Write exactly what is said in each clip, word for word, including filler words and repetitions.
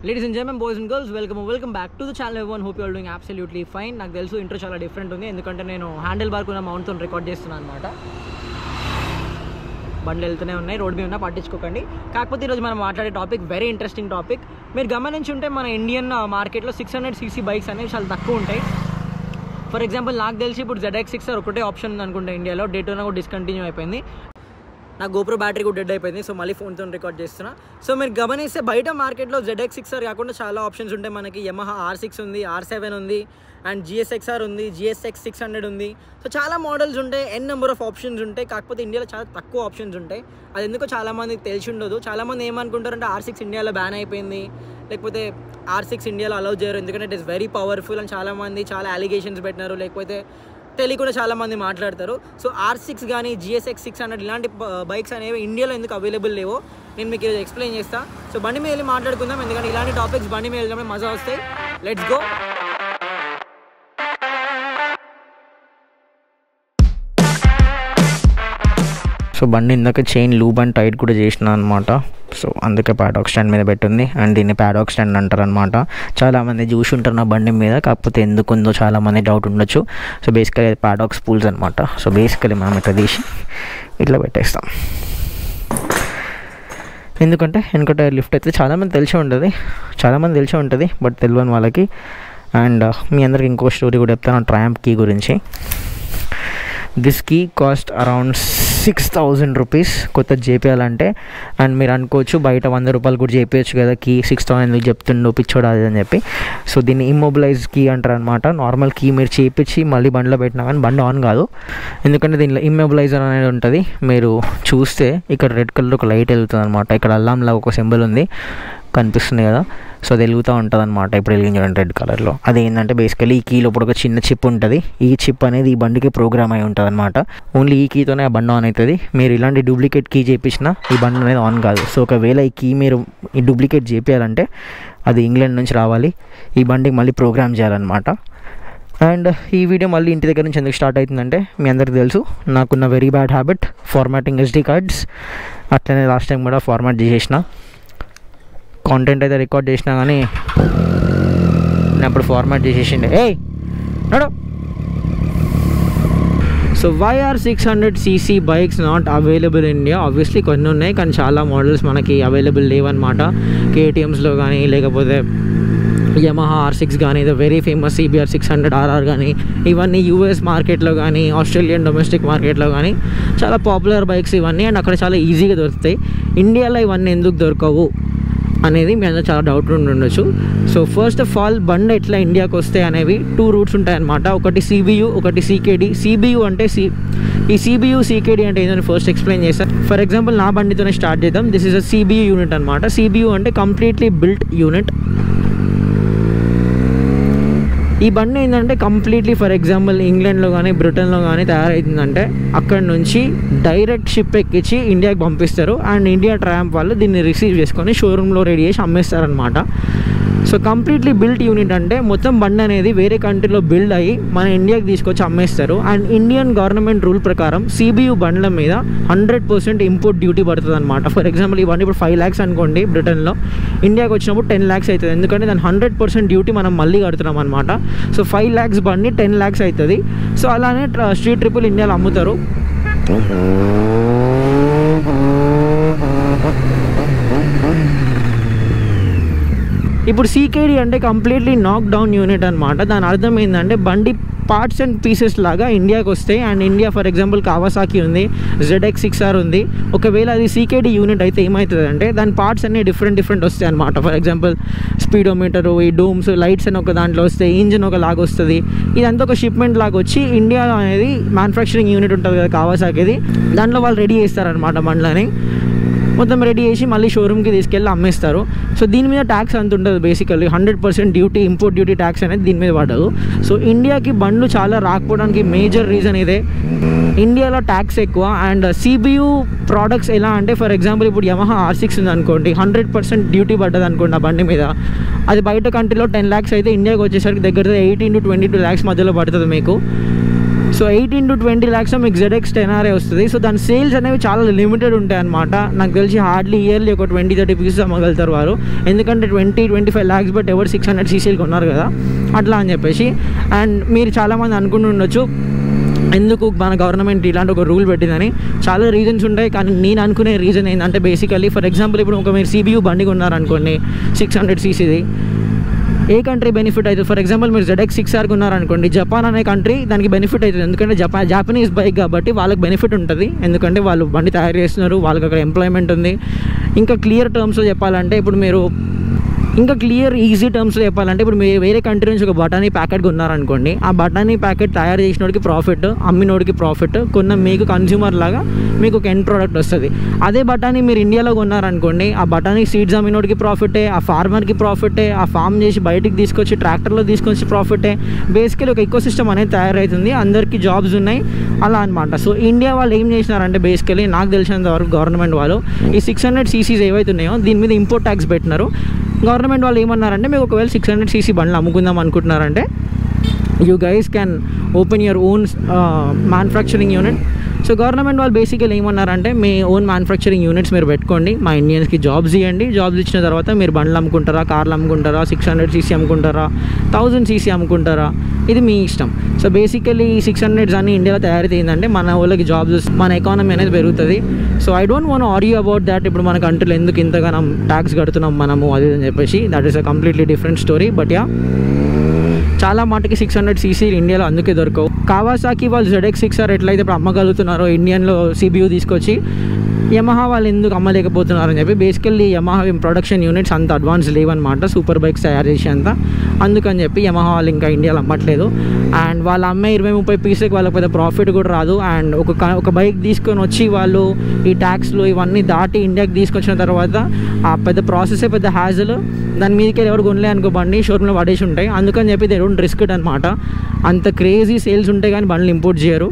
Ladies and gentlemen, boys and girls, welcome or welcome back to the channel everyone. Hope you all doing absolutely fine. నాకు తెలుసు intro చాలా different ఉంది ఎందుకంటే నేను handle bar కున్న మౌంట్తో record చేస్తున్నాను అనమాట. బండ్లు వెళ్తూనే ఉన్నాయి, రోడ్ మీద ఉన్నా పట్టించుకోకండి. కాకపోతే ఈరోజు మనం మాట్లాడే టాపిక్ వెరీ ఇంట్రెస్టింగ్ టాపిక్. మీరు గమనించుంటే మన ఇండియన్ మార్కెట్లో సిక్స్ హండ్రెడ్ సీసీ బైక్స్ అనేవి చాలా తక్కువ ఉంటాయి. ఫర్ ఎగ్జాంపుల్ నాకు తెలిసి ఇప్పుడు జెడ్ ఎక్స్ సిక్స్ ఒకటే ఆప్షన్ ఉంది అనుకుంటా ఇండియాలో. డేటోనా కూడా డిస్కంటిన్యూ అయిపోయింది. నా గోప్రో బ్యాటరీ కూడా డెడ్ అయిపోయింది, సో మళ్ళీ ఫోన్తో రికార్డ్ చేస్తున్నా. సో మీరు గమనిస్తే బయట మార్కెట్లో జెడ్ ఎక్స్ సిక్స్ ఆర్ కాకుండా చాలా ఆప్షన్స్ ఉంటాయి. మనకి యమహా ఆర్ సిక్స్ ఉంది, ఆర్ సెవెన్ ఉంది, అండ్ జిఎస్ఎక్స్ఆర్ ఉంది, జిఎస్ఎక్స్ సిక్స్ హండ్రెడ్ ఉంది. సో చాలా మోడల్స్ ఉంటాయి, ఎన్ నెంబర్ ఆఫ్ ఆప్షన్స్ ఉంటాయి. కాకపోతే ఇండియాలో చాలా తక్కువ ఆప్షన్స్ ఉంటాయి. అది ఎందుకో చాలామందికి తెలిసి ఉండదు. చాలామంది ఏమనుకుంటారంటే ఆర్ సిక్స్ ఇండియాలో బ్యాన్ అయిపోయింది, లేకపోతే ఆర్ సిక్స్ ఇండియాలో అలౌ చేయరు ఎందుకంటే ఇట్ ఇస్ వెరీ పవర్ఫుల్ అని చాలామంది చాలా అలిగేషన్స్ పెట్టినారు, లేకపోతే తెలియకుండా చాలామంది మాట్లాడతారు. సో ఆర్ సిక్స్ కానీ జిఎస్ఎక్స్ సిక్స్ హండ్రెడ్ ఇలాంటి బైక్స్ అనేవి ఇండియాలో ఎందుకు అవైలబుల్ లేవో నేను మీకు ఈరోజు ఎక్స్ప్లెయిన్ చేస్తాను. సో బండి మీద వెళ్ళి మాట్లాడుకుందాం, ఎందుకంటే ఇలాంటి టాపిక్స్ బండి మీద వెళ్ళినప్పుడు మజా వస్తాయి. Let's go. సో బండి ఇందాక చైన్ లూబ్ అండ్ టైట్ కూడా చేసిన అనమాట. సో అందుకే ప్యాడాక్ స్టాండ్ మీద పెట్టింది, అండ్ దీన్ని ప్యాడాక్ స్టాండ్ అంటారు అనమాట. చాలామంది చూసి ఉంటారు నా బండి మీద, కాకపోతే ఎందుకు ఉందో చాలామంది డౌట్ ఉండొచ్చు. సో బేసికలీ అది ప్యాడాక్ స్పూల్స్ అనమాట. సో బేసికలీ మనం ఇట్లా తీసి ఇట్లా పెట్టేస్తాం, ఎందుకంటే వెనక టైర్ లిఫ్ట్ అయితే చాలామంది తెలిసి ఉంటుంది చాలామంది తెలిసి ఉంటుంది బట్ తెలియని వాళ్ళకి. అండ్ మీ అందరికి ఇంకో స్టోరీ కూడా చెప్తాను, ట్రయాంప్ కీ గురించి. This key cost around six thousand rupees కొత్త చేపించాలంటే. అండ్ మీరు అనుకోవచ్చు బయట వంద రూపాయలు కూడా చేపించచ్చు కదా, కీ సిక్స్ థౌసండ్ చెప్తుండో పిచ్చోడా అది అని చెప్పి. సో దీన్ని ఇమ్మొబిలైజ్ కీ అంటారు అనమాట. నార్మల్ కీ మీరు చేపించి మళ్ళీ బండిలో పెట్టినా కానీ బండి ఆన్ కాదు, ఎందుకంటే దీనిలో ఇమ్మొబిలైజర్ అనేది ఉంటుంది. మీరు చూస్తే ఇక్కడ రెడ్ కలర్ ఒక లైట్ వెళ్తుంది అనమాట. ఇక్కడ అల్లాంలా ఒక సింబల్ ఉంది, కనిపిస్తుంది కదా. సో అది వెలుగుతూ ఉంటుంది అనమాట. ఇప్పుడు వెలిగించండి రెడ్ కలర్లో. అది ఏంటంటే బేసికలీ ఈ కీ లోపల ఒక చిన్న చిప్ ఉంటుంది. ఈ చిప్ అనేది ఈ బండికి ప్రోగ్రామ్ అయి ఉంటుంది అనమాట. ఓన్లీ ఈ కీతోనే ఆ బండి ఆన్ అవుతుంది. మీరు ఇలాంటి డూప్లికేట్ కీ చేయించినా ఈ బండి అనేది ఆన్ కాదు. సో ఒకవేళ ఈ కీ మీరు ఈ డూప్లికేట్ చేయించాలంటే అది ఇంగ్లాండ్ నుంచి రావాలి, ఈ బండికి మళ్ళీ ప్రోగ్రామ్ చేయాలన్నమాట. అండ్ ఈ వీడియో మళ్ళీ ఇంటి దగ్గర నుంచి ఎందుకు స్టార్ట్ అవుతుందంటే మీ అందరికీ తెలుసు నాకున్న very bad habit formatting SD cards. అట్లనే లాస్ట్ టైం కూడా ఫార్మాట్ చేసేసిన, కాంటెంట్ అయితే రికార్డ్ చేసినా కానీ నేను అప్పుడు ఫార్మాట్ చేసేసిండే. ఏయ్ నడు. So why R six hundred CC bikes not available in India? Obviously కొన్ని ఉన్నాయి, కానీ చాలా మోడల్స్ మనకి అవైలబుల్ లేవన్నమాట. కేటీఎమ్స్లో కానీ, లేకపోతే యమహా ఆర్ సిక్స్ కానీ, the very famous CBR six hundred RR కానీ, ఇవన్నీ యూఎస్ మార్కెట్లో కానీ, ఆస్ట్రేలియన్ డొమెస్టిక్ మార్కెట్లో కానీ చాలా పాపులర్ బైక్స్ ఇవన్నీ. అండ్ అక్కడ చాలా ఈజీగా దొరుకుతాయి. ఇండియాలో ఇవన్నీ ఎందుకు దొరకవు అనేది మీ అందరూ చాలా డౌట్ ఉండి ఉండొచ్చు. సో ఫస్ట్ ఆఫ్ ఆల్ బండి ఎట్లా ఇండియాకి వస్తాయి అనేవి టూ రూట్స్ ఉంటాయన్నమాట. ఒకటి సిబియు, ఒకటి సీకేడి. సిబియు అంటే సి ఈ సిబియు సీకేడి అంటే ఏదైనా ఫస్ట్ ఎక్స్ప్లెయిన్ చేస్తాను. ఫర్ ఎగ్జాంపుల్ నా బండితోనే స్టార్ట్ చేద్దాం. This is a CBU unit అనమాట. సిబియు అంటే కంప్లీట్లీ బిల్ట్ యూనిట్. ఈ బండి ఏంటంటే కంప్లీట్లీ ఫర్ ఎగ్జాంపుల్ ఇంగ్లాండ్లో కానీ బ్రిటన్లో కానీ తయారవుతుందంటే అక్కడ నుంచి డైరెక్ట్ షిప్ ఎక్కించి ఇండియాకి పంపిస్తారు. అండ్ ఇండియా ట్రయాంప్ వాళ్ళు దీన్ని రిసీవ్ చేసుకొని షోరూంలో రెడీ చేసి అమ్మేస్తారనమాట. సో కంప్లీట్లీ బిల్ట్ యూనిట్ అంటే మొత్తం బండి అనేది వేరే కంట్రీలో బిల్డ్ అయ్యి మన ఇండియాకి తీసుకొచ్చి అమ్మేస్తారు. అండ్ ఇండియన్ గవర్నమెంట్ రూల్ ప్రకారం సిబియు బండ్ల మీద హండ్రెడ్ పర్సెంట్ ఇంపోర్ట్ డ్యూటీ పడుతుంది అనమాట. ఫర్ ఎగ్జాంపుల్ ఈ బండి ఇప్పుడు ఫైవ్ ల్యాక్స్ అనుకోండి బ్రిటన్లో, ఇండియాకి వచ్చినప్పుడు టెన్ ల్యాక్స్ అవుతుంది, ఎందుకంటే దాని హండ్రెడ్ పర్సెంట్ డ్యూటీ మనం మళ్ళీ కడుతున్నాం అనమాట. సో ఫైవ్ ల్యాక్స్ బండి టెన్ ల్యాక్స్ అవుతుంది. సో అలానే స్ట్రీట్ ట్రిపుల్ ఇండియాలో అమ్ముతారు. ఇప్పుడు సీకేడి అంటే కంప్లీట్లీ నాక్ డౌన్ యూనిట్ అనమాట. దాని అర్థం ఏంటంటే బండి పార్ట్స్ అండ్ పీసెస్ లాగా ఇండియాకి వస్తాయి. And India for example Kawasaki ఉంది, జెడ్ ఎక్స్ సిక్స్ ఆర్ ఉంది. ఒకవేళ అది సీకేడి యూనిట్ అయితే ఏమవుతుంది అంటే దాని పార్ట్స్ అన్నీ డిఫరెంట్ డిఫరెంట్ వస్తాయి అనమాట. ఫర్ ఎగ్జాంపుల్ స్పీడోమీటరు, ఈ డోమ్స్, లైట్స్ అని ఒక దాంట్లో వస్తాయి, ఇంజిన్ ఒక లాగా వస్తుంది. ఇదంతా ఒక షిప్మెంట్ లాగా వచ్చి ఇండియా అనేది మ్యానుఫ్యాక్చరింగ్ యూనిట్ ఉంటుంది కదా కావాసాకిది, దాంట్లో వాళ్ళు రెడీ చేస్తారనమాట బండ్లని. మొత్తం రెడీ చేసి మళ్ళీ షోరూమ్కి తీసుకెళ్ళి అమ్మేస్తారు. సో దీని మీద ట్యాక్స్ అంత ఉంటుంది. Basically hundred percent duty, import duty tax అనేది దీని మీద పడదు. సో ఇండియాకి బండ్లు చాలా రాకపోవడానికి మేజర్ రీజన్ ఇదే. ఇండియాలో ట్యాక్స్ ఎక్కువ. అండ్ సిబియు ప్రోడక్ట్స్ ఎలా అంటే ఫర్ ఎగ్జాంపుల్ ఇప్పుడు యమహా ఆర్ సిక్స్ ఉంది అనుకోండి, హండ్రెడ్ పర్సెంట్ డ్యూటీ పడ్డది అనుకోండి ఆ బండి మీద. అది బయట కంట్రీలో టెన్ ల్యాక్స్ అయితే ఇండియాకి వచ్చేసరికి దగ్గర eighteen to twenty two lakhs మధ్యలో పడుతుంది మీకు. So eighteen to twenty lakhs మీకు జెడ్ఎక్స్ టెన్ ఆర్ఏ వస్తుంది. సో దాని సేల్స్ అనేవి చాలా లిమిటెడ్ ఉంటాయి అనమాట. నాకు తెలిసి హార్డ్లీ ఇయర్లీ ఒక ట్వంటీ థర్టీ పీసెస్ అమ్మగలుగుతారు వారు, ఎందుకంటే twenty twenty five lakhs but ఎవరు సిక్స్ హండ్రెడ్ సీసీలు కొన్నారు కదా అట్లా అని చెప్పేసి. అండ్ మీరు చాలామంది అనుకుంటూ ఉండొచ్చు ఎందుకు మన గవర్నమెంట్ ఇలాంటి ఒక రూల్ పెట్టిందని. చాలా రీజన్స్ ఉంటాయి, కానీ నేను అనుకునే రీజన్ ఏంటంటే బేసికల్లీ ఫర్ ఎగ్జాంపుల్ ఇప్పుడు ఒక మీరు సిబియూ బండి కొన్నారనుకోండి సిక్స్ హండ్రెడ్ సీసీది, ఏ కంట్రీ బెనిఫిట్ అవుతుంది? ఫర్ ఎగ్జాంపుల్ మీరు జెడ్ఎక్స్ సిక్స్ ఆర్ కొన్నారనుకోండి, జపాన్ అనే కంట్రీ దానికి బెనిఫిట్ అవుతుంది, ఎందుకంటే జపాన్ జాపనీస్ బైక్ కాబట్టి వాళ్ళకి బెనిఫిట్ ఉంటుంది, ఎందుకంటే వాళ్ళు బండి తయారు చేస్తున్నారు, వాళ్ళకి అక్కడ ఎంప్లాయ్మెంట్ ఉంది. ఇంకా క్లియర్ టర్మ్స్లో చెప్పాలంటే ఇప్పుడు మీరు ఇంకా క్లియర్ ఈజీ టర్మ్స్లో చెప్పాలంటే ఇప్పుడు మీరు వేరే కంట్రీ నుంచి ఒక బఠానీ ప్యాకెట్ కొన్నారనుకోండి, ఆ బఠానీ ప్యాకెట్ తయారు చేసినోడికి ప్రాఫిట్, అమ్మినోడికి ప్రాఫిట్, కొన్న మీకు కన్జ్యూమర్ లాగా మీకు ఒక ఎండ్ ప్రోడక్ట్ వస్తుంది. అదే బఠానీ మీరు ఇండియాలో కొన్నారనుకోండి, ఆ బఠానీ సీడ్స్ అమ్మినోడికి ప్రాఫిటే, ఆ ఫార్మర్కి ప్రాఫిటే, ఆ ఫామ్ చేసి బయటికి తీసుకొచ్చి ట్రాక్టర్లో తీసుకొచ్చి ప్రాఫిటే. బేసికలీ ఒక ఎకో సిస్టమ్ అనేది తయారవుతుంది, అందరికీ జాబ్స్ ఉన్నాయి అలా అనమాట. సో ఇండియా వాళ్ళు ఏం చేసినారంటే బేసికలీ నాకు తెలిసినంత వరకు గవర్నమెంట్ వాళ్ళు ఈ సిక్స్ హండ్రెడ్ సీసీస్ ఏవైతే ఉన్నాయో దీని మీద ఇంపోర్ట్ ట్యాక్స్ పెట్టినారు. గవర్నమెంట్ వాళ్ళు ఏమన్నారంటే మీకు ఒకవేళ సిక్స్ హండ్రెడ్ సీసీ బండ్లు అమ్ముకుందాం అనుకుంటున్నారంటే you guys can open your own manufacturing unit. So government వాళ్ళు బేసికలీ ఏమన్నారంటే మీ ఓన్ మ్యానుఫ్యాక్చరింగ్ యూనిట్స్ మీరు పెట్టుకోండి, మా ఇండియన్స్కి జాబ్స్ ఇవ్వండి, జాబ్స్ ఇచ్చిన తర్వాత మీరు బండ్లు అమ్ముకుంటారా, కార్లు అమ్ముకుంటారా, సిక్స్ హండ్రెడ్ సీసీ అమ్ముకుంటారా, థౌజండ్ సీసీ అమ్ముకుంటారా, ఇది మీ ఇష్టం. సో బేసికలీ సిక్స్ హండ్రెడ్స్ అన్ని ఇండియాలో తయారైందంటే మన వాళ్ళకి జాబ్స్, మన ఎకానమీ అనేది పెరుగుతుంది. So I don't want argue about that ఇప్పుడు మన కంట్రీలో ఎందుకు ఇంతగానం ట్యాక్స్ కడుతున్నాం మనము అది అని చెప్పేసి, that is a completely different story. But yeah చాలా మటుకి సిక్స్ హండ్రెడ్ సీసీ ఇండియాలో అందుకే దొరకవు. కావాసాకి వాళ్ళు జెడ్ఎక్స్ సిక్స్ ఆర్ ఎట్లయితే ఇప్పుడు అమ్మగలుగుతున్నారో ఇండియన్లో సిబియూ తీసుకొచ్చి, యమహా వాళ్ళు ఎందుకు అమ్మలేకపోతున్నారని చెప్పి బేసికల్లీ యమహా ప్రొడక్షన్ యూనిట్స్ అంత అడ్వాన్స్ లేవన్నమాట సూపర్ బైక్స్ తయారు చేసి అంత, అందుకని చెప్పి యమహా వాళ్ళు ఇంకా ఇండియాలో అమ్మట్లేదు. అండ్ వాళ్ళు అమ్మే ఇరవై ముప్పై పీసెకి వాళ్ళకి పెద్ద ప్రాఫిట్ కూడా రాదు. అండ్ ఒక ఒక బైక్ తీసుకొని వచ్చి వాళ్ళు ఈ ట్యాక్స్లు ఇవన్నీ దాటి ఇండియాకి తీసుకొచ్చిన తర్వాత ఆ పెద్ద ప్రాసెసే పెద్ద హ్యాజల్, దాని మీదకి ఎవరు కొనలే అనుకోబండి షోరూంలో పడేసి ఉంటాయి. అందుకని చెప్పి దే డోంట్ రిస్క్ ఇట్ అనమాట. అంత క్రేజీ సేల్స్ ఉంటాయి కానీ బండ్లు ఇంపోర్ట్ చేయరు.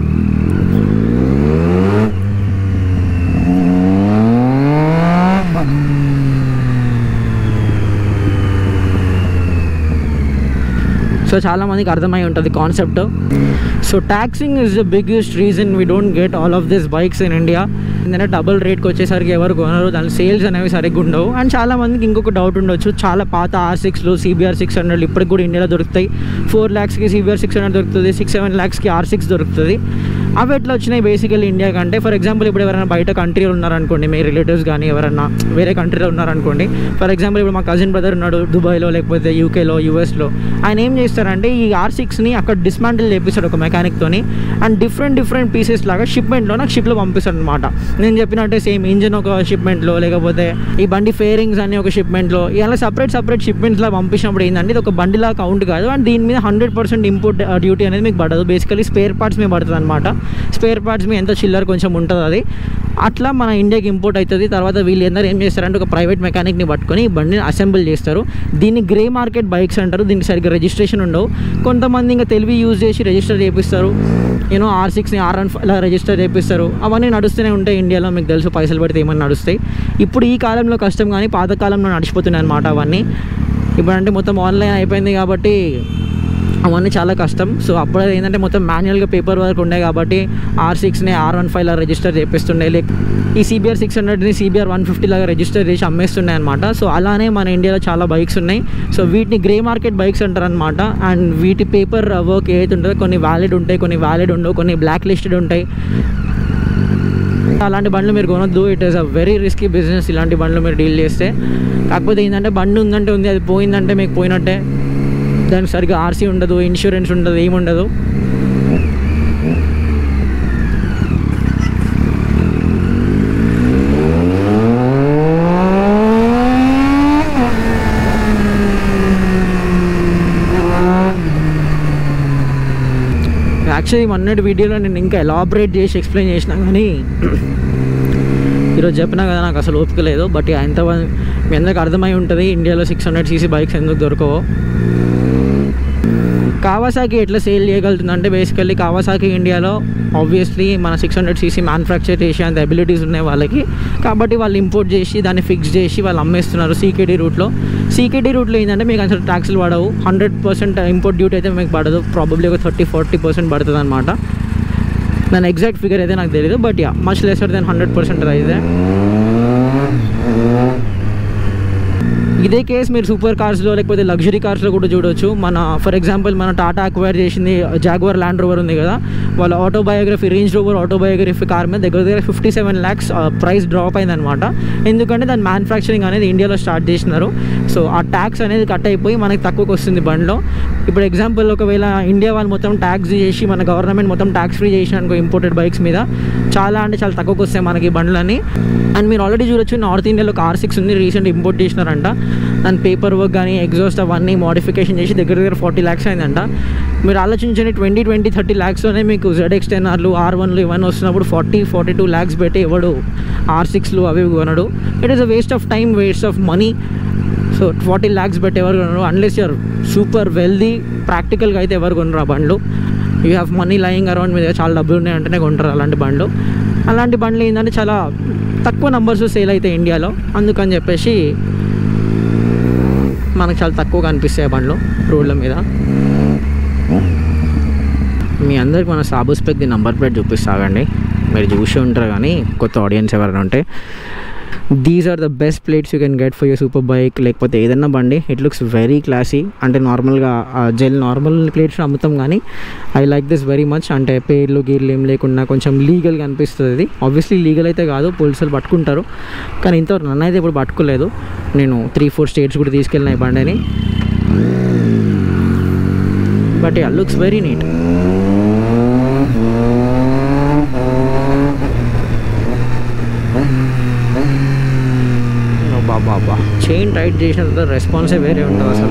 సో చాలామందికి అర్థమై ఉంటుంది concept. So taxing is the biggest reason we don't get all of this bikes in India. ఎందుకంటే డబుల్ రేట్కి వచ్చేసరికి ఎవరు కొనరు, దాని సేల్స్ అనేవి సరిగ్గా ఉండవు. అండ్ చాలామందికి ఇంకొక డౌట్ ఉండొచ్చు, చాలా పాత ఆర్ సిక్స్లు సిబిఆర్ సిక్స్ హండ్రెడ్ ఇప్పటికి కూడా ఇండియాలో దొరుకుతాయి. ఫోర్ ల్యాక్స్కి సిబిఆర్ సిక్స్ హండ్రెడ్ దొరుకుతుంది, సిక్స్ సెవెన్ ల్యాక్స్కి ఆర్ సిక్స్ దొరుకుతుంది. అవి ఎట్లా వచ్చినాయి బేసికల్లీ ఇండియా కంటే? ఫర్ ఎగ్జాంపుల్ ఇప్పుడు ఎవరైనా బయట కంట్రీలో ఉన్నారనుకోండి, మీ రిలేటివ్స్ కానీ ఎవరైనా వేరే కంట్రీలో ఉన్నారనుకోండి, ఫర్ ఎగ్జాంపుల్ ఇప్పుడు మా కజిన్ బ్రదర్ ఉన్నాడు దుబాయ్లో లేకపోతే యూకేలో యూఎస్లో, ఆయన ఏం చేస్తారంటే ఈ ఆర్ సిక్స్ని అక్కడ డిస్మాంటిల్ చేపిస్తాడు ఒక మెకానిక్తోని, అండ్ డిఫరెంట్ డిఫరెంట్ పీసెస్ లాగా షిప్మెంట్లో నాకు షిప్లో పంపిస్తాడు అనమాట. నేను చెప్పినట్టే సేమ్ ఇంజిన్ ఒక షిప్మెంట్లో, లేకపోతే ఈ బండి ఫేరింగ్స్ అన్ని ఒక షిప్మెంట్లో, ఇలా సపరేట్ సపరేట్ షిప్మెంట్స్లా పంపించినప్పుడు ఏంటంటే ఇది ఒక బండిలా కౌంట్ కాదు. అండ్ దీని మీద హండ్రెడ్ పర్సెంట్ ఇంపోర్ట్ డ్యూటీ అనేది మీకు పడదు, బేసికలీ స్పేర్ పార్ట్స్ మీద పడుతుంది అనమాట. స్పేర్ పార్ట్స్ మీద ఎంత చిల్లర కొంచెం ఉంటుంది అది, అట్లా మన ఇండియాకి ఇంపోర్ట్ అవుతుంది. తర్వాత వీళ్ళు అందరూ ఏం చేస్తారంటే ఒక ప్రైవేట్ మెకానిక్ని పట్టుకొని ఈ బండిని అసెంబుల్ చేస్తారు. దీన్ని గ్రే మార్కెట్ బైక్స్ అంటారు, దీనికి సరిగ్గా రిజిస్ట్రేషన్ ఉండవు. కొంతమంది ఇంకా తెలివి యూజ్ చేసి రిజిస్టర్ చేపిస్తారు, యూనో ఆర్ సిక్స్ని ఆర్ వన్ ఇలా రిజిస్టర్ చేపిస్తారు. అవన్నీ నడుస్తూనే ఉంటాయి ఇండియాలో, మీకు తెలుసు పైసలు పెడితే ఏమన్నా నడుస్తాయి. ఇప్పుడు ఈ కాలంలో కష్టం కానీ పాతకాలంలో నడిచిపోతున్నాయి అనమాట అవన్నీ. ఇప్పుడు అంటే మొత్తం ఆన్లైన్ అయిపోయింది కాబట్టి అవన్నీ చాలా కష్టం. సో అప్పుడు ఏంటంటే మొత్తం మాన్యువల్గా పేపర్ వర్క్ ఉండే కాబట్టి ఆర్ సిక్స్ని ఆర్ వన్ ఫైవ్ లాగా రిజిస్టర్ చేపిస్తుండే, లైక్ ఈ సిబిఆర్ సిక్స్ హండ్రెడ్ని సిబిఆర్ వన్ ఫిఫ్టీ లాగా రిజిస్టర్ చేసి అమ్మేస్తున్నాయి అనమాట. సో అలానే మన ఇండియాలో చాలా బైక్స్ ఉన్నాయి. సో వీటిని గ్రే మార్కెట్ బైక్స్ అంటారు అనమాట. అండ్ వీటి పేపర్ వర్క్ ఏదైతే ఉంటుందో కొన్ని వ్యాలిడ్ ఉంటాయి, కొన్ని వ్యాలిడ్ ఉండవు, కొన్ని బ్లాక్ లిస్టెడ్ ఉంటాయి. అలాంటి బండ్లు మీరు కొనొద్దు, it is a very risky business ఇలాంటి బండ్లు మీరు డీల్ చేస్తే. కాకపోతే ఏంటంటే బండి ఉందంటే ఉంది, అది పోయిందంటే మీకు పోయినట్టే. దానికి సరిగ్గా ఆర్సీ ఉండదు, ఇన్సూరెన్స్ ఉండదు, ఏముండదు. యాక్చువల్లీ మొన్నటి వీడియోలో నేను ఇంకా ఎలాబరేట్ చేసి ఎక్స్ప్లెయిన్ చేసినా కానీ ఈరోజు చెప్పినా కదా నాకు అసలు ఓపిక లేదు. బట్ ఎంత మీ అందరికి అర్థమై ఉంటుంది ఇండియాలో సిక్స్ హండ్రెడ్ సీసీ బైక్స్ ఎందుకు దొరకవో. కావాసాకి ఎట్లా సేల్ చేయగలుగుతుంది అంటే బేసికల్లీ కావాసాకి ఇండియాలో ఆబ్వియస్లీ మన సిక్స్ హండ్రెడ్ సీసీ మ్యానుఫ్యాక్చర్ చేసే అంత ఎబిలిటీస్ ఉన్నాయి వాళ్ళకి, కాబట్టి వాళ్ళు ఇంపోర్ట్ చేసి దాన్ని ఫిక్స్ చేసి వాళ్ళు అమ్మేస్తున్నారు సీకేడీ రూట్లో. సీకేటీ రూట్లో ఏంటంటే మీకు అసలు ట్యాక్స్లు పడవు, హండ్రెడ్ పర్సెంట్ ఇంపోర్ట్ డ్యూటీ అయితే మీకు పడదు, ప్రాబబ్లీ ఒక థర్టీ ఫార్టీ పర్సెంట్ పడుతుంది అనమాట. దాని ఎగ్జాక్ట్ ఫిగర్ అయితే నాకు తెలియదు, but yeah much lesser than hundred percent రైజే. ఇదే కేస్ మీరు సూపర్ కార్స్లో లేకపోతే లగ్జరీ కార్స్లో కూడా చూడవచ్చు. మన ఫర్ ఎగ్జాంపుల్ మన టాటా అక్వైర్ చేసింది జాగ్వార్ ల్యాండ్ రోవర్ ఉంది కదా, వాళ్ళ autobiography Range Rover autobiography car మీద దగ్గర దగ్గర fifty seven lakhs price drop అయిందనమాట. ఎందుకంటే దాని మ్యానుఫ్యాక్చరింగ్ అనేది ఇండియాలో స్టార్ట్ చేసినారు. సో ఆ ట్యాక్స్ అనేది కట్ అయిపోయి మనకి తక్కువకి వస్తుంది బండ్లో. ఇప్పుడు ఎగ్జాంపుల్ ఒకవేళ ఇండియా వాళ్ళు మొత్తం ట్యాక్స్ చేసి మన గవర్నమెంట్ మొత్తం ట్యాక్స్ ఫ్రీ చేసిన అనుకో ఇంపోర్టెడ్ బైక్స్ మీద, చాలా అంటే చాలా తక్కువకి వస్తాయి మనకి బండ్లని. అండ్ మీరు ఆల్రెడీ చూడొచ్చు నార్త్ ఇండియాలో కార్ సిక్స్ ఉంది, రీసెంట్ ఇంపోర్ట్ చేసినారంట. దాని పేపర్ వర్క్ కానీ ఎగ్జాస్ట్ అవన్నీ మోడిఫికేషన్ చేసి దగ్గర దగ్గర ఫార్టీ ల్యాక్స్ అయిందంట. మీరు ఆలోచించండి ట్వంటీ ట్వంటీ థర్టీ ల్యాక్స్లోనే మీకు జెడ్ఎక్స్ టెన్ ఆర్లు ఆర్ వన్లు ఇవన్నీ వస్తున్నప్పుడు ఫార్టీ ఫార్టీ టూ ల్యాక్స్ పెట్టి ఎవడు ఆర్ సిక్స్లు అవి కొనడు. It is a waste of time, waste of money. So forty lakhs పెట్టి ఎవరు కొనరు అన్లెస్ యూఆర్ సూపర్ వెల్దీ. ప్రాక్టికల్గా అయితే ఎవరు కొనరు ఆ బండ్లు. You have money lying around, మీద చాలా డబ్బులు ఉన్నాయంటేనే కొంటారు అలాంటి బండ్లు. అలాంటి బండ్లు ఏంటంటే చాలా తక్కువ నెంబర్స్ సేల్ అవుతాయి ఇండియాలో, అందుకని చెప్పేసి మనకు చాలా తక్కువ కనిపిస్తాయి బండ్లు రోడ్ల మీద. మీ అందరికి మన సాబు స్పెక్ ది నంబర్ ప్లేట్ చూపిస్తాగండి, మీరు చూసి ఉంటారు కానీ కొత్త ఆడియన్స్ ఎవరైనా ఉంటే. These are the best plates you can get for your super bike లేకపోతే ఏదన్నా బండి. It looks very classy. అంటే నార్మల్గా జెల్ నార్మల్ ప్లేట్స్ అమ్ముతాం కానీ I like this very much. అంటే పేర్లు గీర్లు ఏం లేకుండా కొంచెం లీగల్గా అనిపిస్తుంది ఇది. ఆబ్వియస్లీ లీగల్ అయితే కాదు, పోలీసులు పట్టుకుంటారు, కానీ ఇంతవరకు నన్ను అయితే ఇప్పుడు పట్టుకోలేదు. నేను త్రీ ఫోర్ స్టేట్స్ కూడా తీసుకెళ్ళిన ఈ బండిని. But yeah looks very neat. బాబా చైన్ టైట్ చేసిన తర్వాత రెస్పాన్సే వేరే ఉంటుంది అసలు.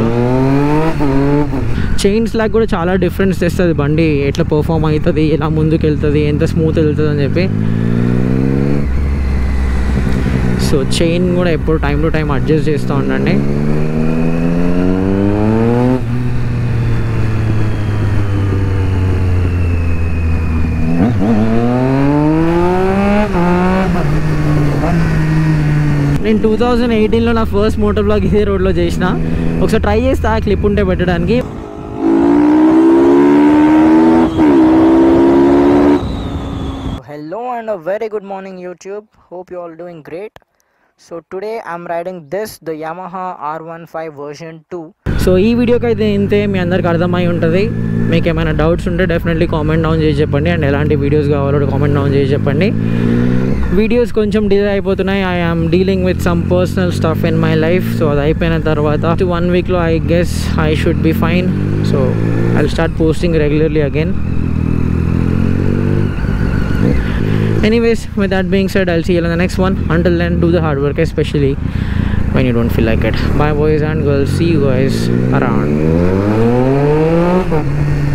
చైన్స్ లాగా కూడా చాలా డిఫరెన్స్ తెస్తుంది బండి, ఎట్లా పర్ఫామ్ అవుతుంది, ఎలా ముందుకు వెళ్తుంది, ఎంత స్మూత్ వెళ్తుంది అని చెప్పి. సో చైన్ కూడా ఎప్పుడు టైం టు టైం అడ్జస్ట్ చేస్తూ ఉండండి. నేను టూ థౌజండ్ ఎయిటీన్లో నా ఫస్ట్ మోటార్ బ్లాగ్ ఇదే రోడ్లో చేసిన. ఒకసారి ట్రై చేస్తా క్లిప్ ఉంటే పెట్టడానికి. Hello and a very good morning YouTube, hope you all doing great. So today I'm riding this the Yamaha R one five version two. So ఈ వీడియోకి అయితే ఇంతే, మీ అందరికి అర్థమై ఉంటుంది. మీకు ఏమైనా డౌట్స్ ఉంటే డెఫినెట్లీ కామెంట్ డౌన్ చేసి చెప్పండి, అండ్ ఎలాంటి వీడియోస్ కావాలో కామెంట్ డౌన్ చేసి చెప్పండి. వీడియోస్ కొంచెం డిలే అయిపోతున్నాయి. I am dealing with some personal stuff in my life. So అది అయిపోయిన తర్వాత వన్ వీక్లో I guess I should be fine. So I will start posting regularly again. Anyways, with that being said, I'll see you in the next one. Until then, do the hard work, especially when you don't feel like it. Bye boys and girls, see you guys around.